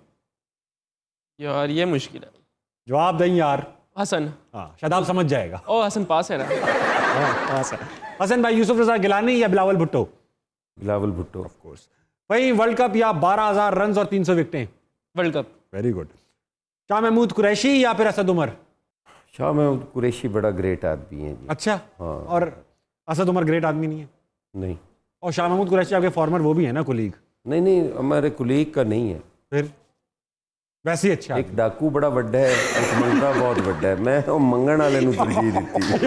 यार ये मुश्किल है। जवाब दें यार। हसन। हाँ शादाब समझ जाएगा। ओ हसन पास है ना। हाँ, पास है। हसन भाई, यूसुफ रजा गिलानी या Bilawal Bhutto? Bilawal Bhutto. Of course. Faheem, world cup या बारह हजार रन और तीन सौ विकेटें? World cup. Very good. Shah Mahmood Qureshi या फिर असद उमर? शाह महमूद कुरैशी बड़ा ग्रेट आदमी है जी। अच्छा। हाँ। और असद उमर ग्रेट आदमी नहीं है? नहीं। और शाह महमूद कुरैशी आपके फॉर्मर वो भी है ना, कुलीग? नहीं नहीं, हमारे कुलीग का नहीं है। फिर वैसे ही अच्छा। एक डाकू बड़ा बड़ा है, एक मंगता बहुत बड़ा है। मैं वो मंगण वाले नूं तरजीह दी।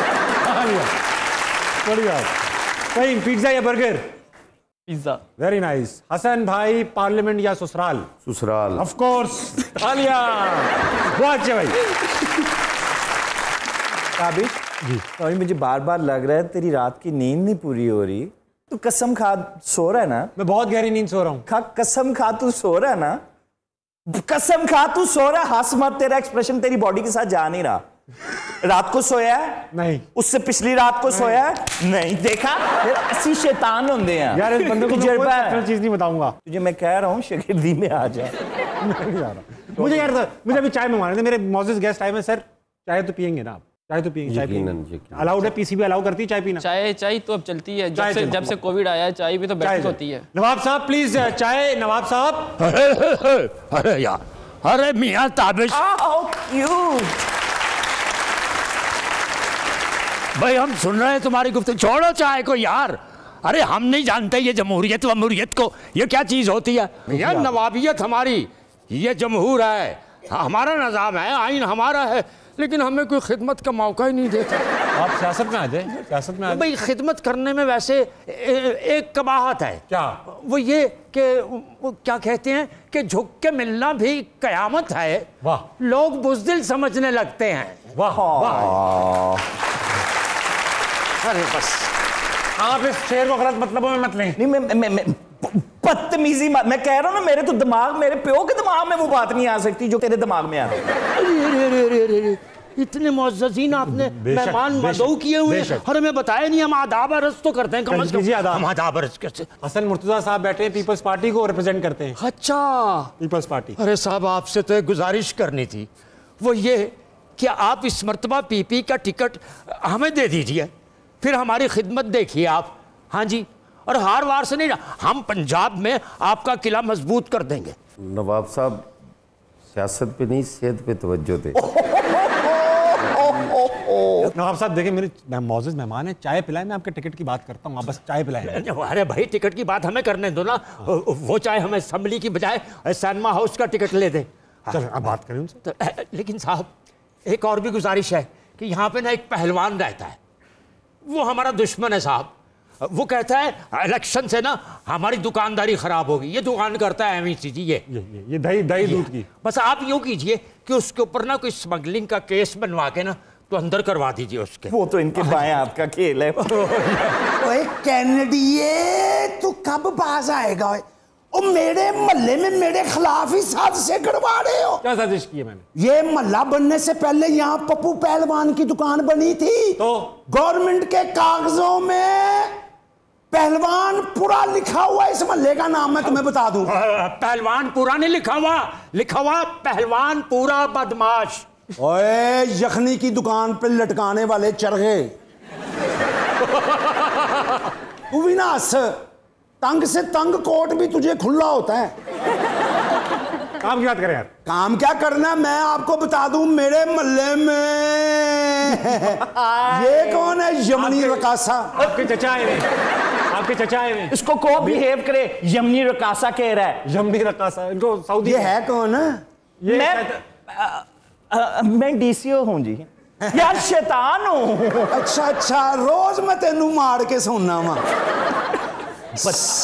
बढ़िया। फ़हीम, पिज्जा या burger? Pizza. Very nice. Hasan भाई, पार्लियामेंट या ससुराल? ससुराल। ऑफ कोर्स। तालियां। बहुत अच्छे भाई। ताबिश जी, सॉरी मुझे बार बार लग रहा है तेरी रात की नींद नहीं पूरी हो रही। तू कसम खा सो रहा है ना? मैं बहुत गहरी नींद सो रहा हूँ। खा कसम खा तू सो रहा है ना? कसम खा तू सो रहा है, हंस मत, तेरा एक्सप्रेशन तेरी बॉडी के साथ जा नहीं रहा। रात को सोया है? नहीं। उससे पिछली रात को सोया है? नहीं। देखा, ऐसी शैतान होंगे हैं यार, इस बंदे को मैं कोई पर्सनल चीज नहीं बताऊंगा तुझे। मैं कह रहा हूँ शागिर्दी में आ जा। नहीं जा रहा मुझे यार, मुझे अभी चाय मंगवाने थे, मेरे मौजूद गेस्ट आए हैं। सर चाय तो पियेंगे ना आप? चाय तो पियेंगे, चाय पियेंगे, अलाउड है, पीसीबी अलाउ करती है चाय पीना? चाय चाय तो अब चलती है, जब से जब से कोविड आया है चाय भी तो बेस्ट होती है। नवाब साहब प्लीज चाय। नवाब साहब। अरे यार, अरे मियां ताबिश, भाई हम सुन रहे हैं तुम्हारी गुफ्तगू, छोड़ो चाय को यार। अरे हम नहीं जानते ये जमहूरियत वमहूरियत को, ये क्या चीज होती है? यार नवाबियत हमारी, ये जमहूर है, हमारा निज़ाम है, आइन हमारा है, लेकिन हमें कोई खिदमत का मौका ही नहीं देता। आप सियासत में आ जाए, सियासत में आ जाए। भाई खिदमत करने में वैसे ए, एक कबाहत है। क्या? वो ये कि वो क्या कहते हैं कि झुक के मिलना भी कयामत है। वाह। लोग बुज़दिल समझने लगते हैं। वाह वाह। अरे बस आप इस शेर को गलत मतलबों में मत लें। नहीं, मैं मैं मैं बदतमीजी, मैं कह रहा हूँ ना, मेरे तो दिमाग, मेरे प्यो के दिमाग में वो बात नहीं आ सकती जो तेरे दिमाग में आ रही है। अरे अरे अरे अरे, इतने मुअज़्ज़ज़ीन आपने मेहमान मदऊ किए हुए हैं और हमें बताया नहीं। हम आदाब अर्ज़ तो करते हैं, कम से कम हम आदाब अर्ज़ करते हैं। हसन मुर्तज़ा साहब बैठे हैं, पीपल्स पार्टी को रिप्रेजेंट करते हैं। अच्छा, पीपल्स पार्टी। अरे साहब, आपसे तो एक गुजारिश करनी थी, वो ये कि आप इस मर्तबा पीपी का टिकट हमें दे दीजिए, फिर हमारी खिदमत देखिए आप। हाँ जी, और हार वार से नहीं, हम पंजाब में आपका किला मजबूत कर देंगे। नवाब साहब, सियासत पे नहीं, सेहत पे तवज्जो दे। नवाब साहब देखिए, मेरे मौजूद मेहमान है, चाय पिलाए, मैं आपके टिकट की बात करता हूँ, आप बस चाय पिलाएं। अरे भाई, टिकट की बात हमें करने दो ना, वो चाय हमें असेंबली की बजाय सिनेमा हाउस का टिकट ले दें। चलो आप बात करें उनसे। तो, लेकिन साहब एक और भी गुजारिश है कि यहाँ पे ना एक पहलवान रहता है, वो हमारा दुश्मन है साहब। वो कहता है इलेक्शन से ना हमारी दुकानदारी खराब होगी। ये दुकान करता है एम सी जी, ये ये ये, ये दही दही दूध की। बस आप यूँ कीजिए कि उसके ऊपर ना कोई स्मगलिंग का केस बनवा के ना तो अंदर करवा दीजिए उसके। वो तो इनके बाएं हाथ का खेल है। ओए कैनेडिये, तू कब बाज आएगा? ओ मेरे मोहल्ले में मेरे खिलाफ ही साजिशें करवा रहे हो। क्या साजिश की है मैंने? ये मोहल्ला बनने से पहले यहाँ पप्पू पहलवान की दुकान बनी थी, तो गवर्नमेंट के कागजों में पहलवानपुरा लिखा हुआ इस मोहल्ले का नाम मैं तुम्हें बता दूं। पहलवानपुरा नहीं लिखा हुआ, लिखा हुआ पहलवानपुरा बदमाश। ओए यखनी की दुकान पे लटकाने वाले चरखे, तू भी ना हंस, तंग से तंग कोट भी तुझे खुला होता है। काम की बात करें यार। काम क्या करना, मैं आपको बता दूं, मेरे मोहल्ले में ये कौन है? यमनी रकासा। आपके चचा आए हैं, आपके चचा आए हैं। इसको को बिहेव करे, यमनी रकासा कह रहा है। यमनी रकासा, इनको सऊदी। ये है कौन है? ये मैं आ, आ, मैं डीसीओ हूं जी। यार शैतान हूं। अच्छा अच्छा, रोज मैं तेनू मार के सोना वा। बस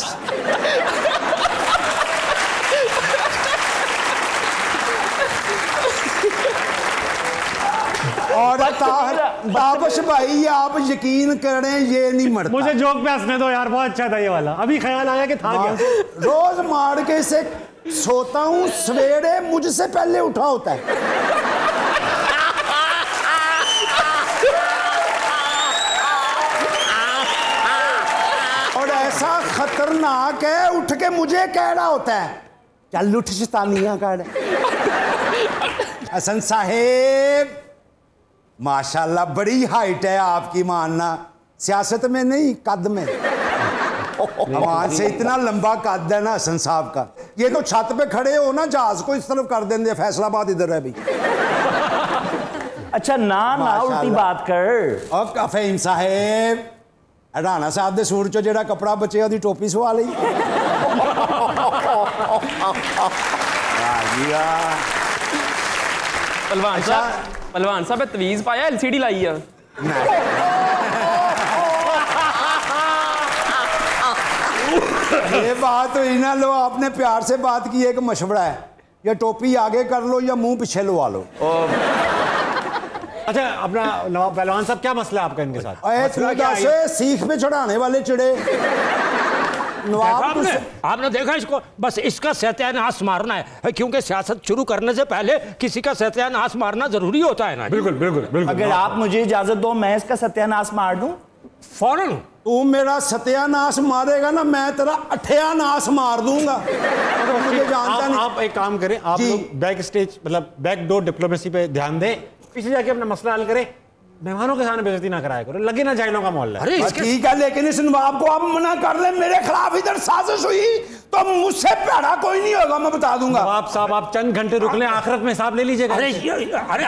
और ताबश भाई, आप यकीन करें ये नहीं मरता। मुझे जोक पे हंसने दो यार, बहुत अच्छा था ये वाला। अभी ख्याल आया कि था क्या। रोज मार के से सोता हूं, सवेरे मुझसे पहले उठा होता है। और ऐसा खतरनाक है, उठ के मुझे कह रहा होता है चल उठ शैतानियां कर। हसन साहेब माशाल्लाह, बड़ी हाइट है आपकी, मानना सियासत में नहीं, कद में। कमान से इतना लंबा कद है ना हसन साहब का। ये तो छत पे खड़े हो ना, जहाज को इस तरफ कर देंगे। फैसलाबाद इधर है भी। अच्छा ना ना उल्टी बात कर। और फहीम साहेब, राणा साहब दे सूट चो जेड़ा कपड़ा बचे ओदी टोपी सवा ली। पहलवान साहब, पहलवान साहब तवीज पाया, एलसीडी लाई है। ये बात हुई ना, लो आपने प्यार से बात की, एक मशवरा है, या टोपी आगे कर लो या मुंह पीछे लगा लो। अच्छा अपना नवाब पहलवान साहब, क्या मसला है आपका इनके साथ? अरे मसला क्या है? से सीख पे चढ़ाने वाले चिड़े नवाब आपने, तो- आपने देखा इसको, बस इसका सत्यानाश मारना है, क्योंकि सियासत शुरू करने से पहले किसी का सत्यानाश मारना जरूरी होता है ना। बिल्कुल बिल्कुल बिल्कुल। अगर आप मुझे इजाजत दो मैं इसका सत्यानाश मार दूं। फौरन। तू मेरा सत्यानाश मारेगा ना, मैं तेरा अठयानाश मार दूंगा। मुझे जानता आप, नहीं। आप एक काम करें, आप जी। लोग बैक स्टेज मतलब बैक डोर डिप्लोमेसी पे ध्यान दें, पीछे जाके अपना मसला हल करें, मेहमानों के सामने बेइज्जती ना कराया करो, लगे ना जाइलों का मोहल्ला। अरे हाँ, इसके ठीक है, लेकिन इस नवाब को आप मना कर ले, मेरे खिलाफ इधर साजिश हुई तो मुझसे पैड़ा कोई नहीं होगा, मैं बता दूंगा। नवाब साहब आप चंद घंटे रुक लें, आखिरत में हिसाब ले लीजिएगा। अरे ये- अरे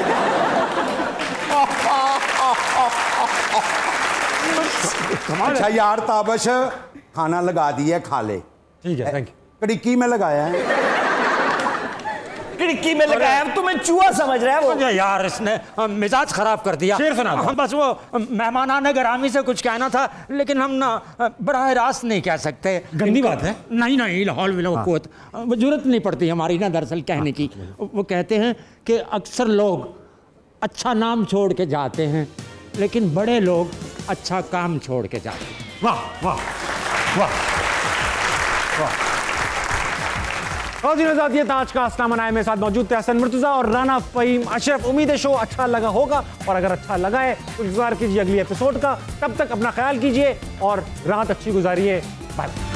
अच्छा यार ताबश, खाना लगा दिया, खा ले। ठीक है, थैंक यू। कड़िक्की में लगाया है। खिड़की में लगाया, तुम्हें चूहा समझ रहा है वो। अरे यार इसने अ, मिजाज खराब कर दिया। शेर सुना दो। हम बस वो अ, मेहमानाने गरामी से कुछ कहना था, लेकिन हम ना अ, बराह रास्त नहीं कह सकते। गंदी बात है। नहीं नहीं, लाहौल विलोकुत जरूरत नहीं पड़ती हमारी ना दरअसल कहने की। वो कहते हैं कि अक्सर लोग अच्छा नाम छोड़ के जाते हैं, लेकिन बड़े लोग अच्छा काम छोड़ के जाते हैं। वाह वाह वाह वाह। और जी नज़ात, ये था आज का हंसना मनाए। मेरे साथ मौजूद थे हसन मुर्तज़ा और राना फ़हीम अशरफ। उम्मीद है शो अच्छा लगा होगा, और अगर अच्छा लगा है तो इंतजार कीजिए अगली एपिसोड का। तब तक अपना ख्याल कीजिए और राहत अच्छी गुजारिए। बाय।